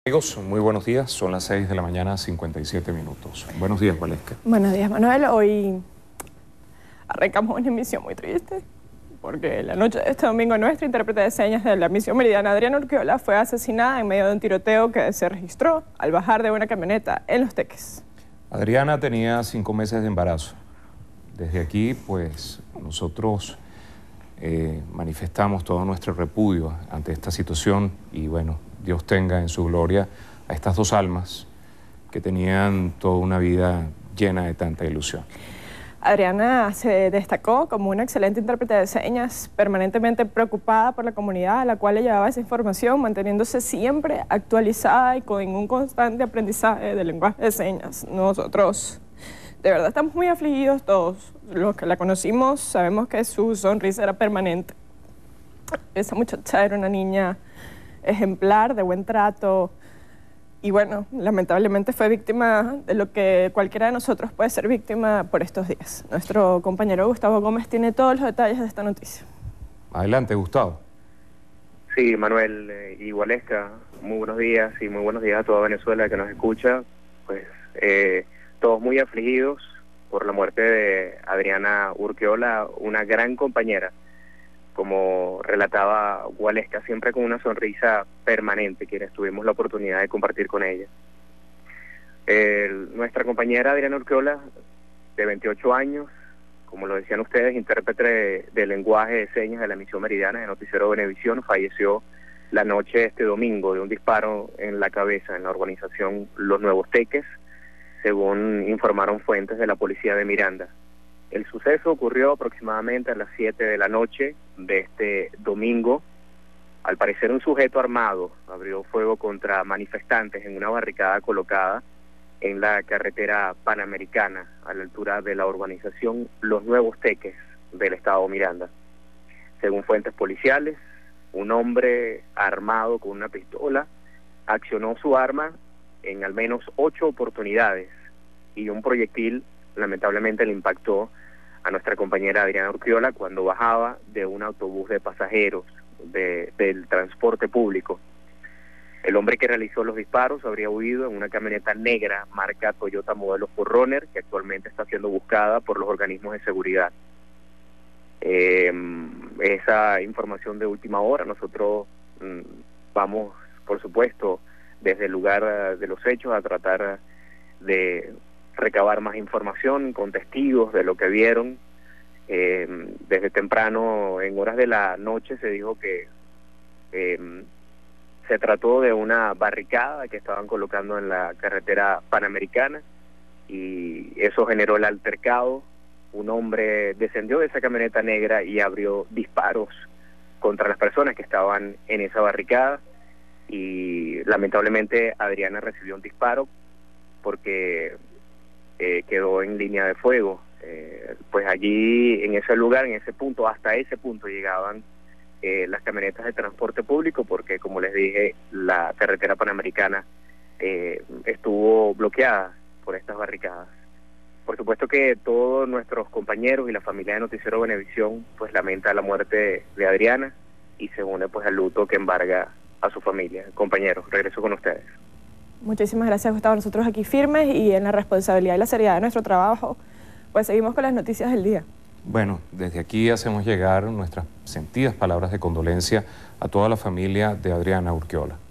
Amigos, muy buenos días. Son las 6 de la mañana, 57 minutos. Buenos días, Valesca. Buenos días, Manuel. Hoy arrancamos una emisión muy triste porque la noche de este domingo nuestra intérprete de señas de la misión meridiana, Adriana Urquiola, fue asesinada en medio de un tiroteo que se registró al bajar de una camioneta en Los Teques. Adriana tenía 5 meses de embarazo. Desde aquí, pues, nosotros manifestamos todo nuestro repudio ante esta situación y, bueno, Dios tenga en su gloria a estas dos almas que tenían toda una vida llena de tanta ilusión. Adriana se destacó como una excelente intérprete de señas, permanentemente preocupada por la comunidad a la cual le llevaba esa información, manteniéndose siempre actualizada y con un constante aprendizaje del lenguaje de señas. Nosotros de verdad estamos muy afligidos todos. Los que la conocimos sabemos que su sonrisa era permanente. Esa muchacha era una niña ejemplar, de buen trato, y bueno, lamentablemente fue víctima de lo que cualquiera de nosotros puede ser víctima por estos días. Nuestro compañero Gustavo Gómez tiene todos los detalles de esta noticia. Adelante, Gustavo. Sí, Manuel y Valesca, muy buenos días y muy buenos días a toda Venezuela que nos escucha. Pues todos muy afligidos por la muerte de Adriana Urquiola, una gran compañera, como relataba Valesca, siempre con una sonrisa permanente, quienes tuvimos la oportunidad de compartir con ella. Nuestra compañera Adriana Urquiola, de 28 años, como lo decían ustedes, intérprete de lenguaje de señas de la misión meridiana de Noticiero Venevisión, falleció la noche de este domingo de un disparo en la cabeza en la urbanización Los Nuevos Teques, según informaron fuentes de la policía de Miranda. El suceso ocurrió aproximadamente a las 7 de la noche de este domingo. Al parecer un sujeto armado abrió fuego contra manifestantes en una barricada colocada en la carretera Panamericana a la altura de la urbanización Los Nuevos Teques del estado Miranda. Según fuentes policiales, un hombre armado con una pistola accionó su arma en al menos 8 oportunidades y un proyectil lamentablemente le impactó a nuestra compañera Adriana Urquiola cuando bajaba de un autobús de pasajeros del transporte público. El hombre que realizó los disparos habría huido en una camioneta negra marca Toyota modelo 4Runner, que actualmente está siendo buscada por los organismos de seguridad. Esa información de última hora, nosotros vamos, por supuesto, desde el lugar de los hechos a tratar de recabar más información con testigos de lo que vieron. Desde temprano, en horas de la noche, se dijo que se trató de una barricada que estaban colocando en la carretera Panamericana y eso generó el altercado. Un hombre descendió de esa camioneta negra y abrió disparos contra las personas que estaban en esa barricada y lamentablemente Adriana recibió un disparo porque quedó en línea de fuego. Pues allí, en ese lugar, en ese punto, hasta ese punto llegaban las camionetas de transporte público porque, como les dije, la carretera Panamericana estuvo bloqueada por estas barricadas. Por supuesto que todos nuestros compañeros y la familia de Noticiero Venevisión pues lamenta la muerte de Adriana y se une pues al luto que embarga a su familia. Compañeros, regreso con ustedes. Muchísimas gracias, Gustavo. Nosotros aquí firmes y en la responsabilidad y la seriedad de nuestro trabajo, pues seguimos con las noticias del día. Bueno, desde aquí hacemos llegar nuestras sentidas palabras de condolencia a toda la familia de Adriana Urquiola.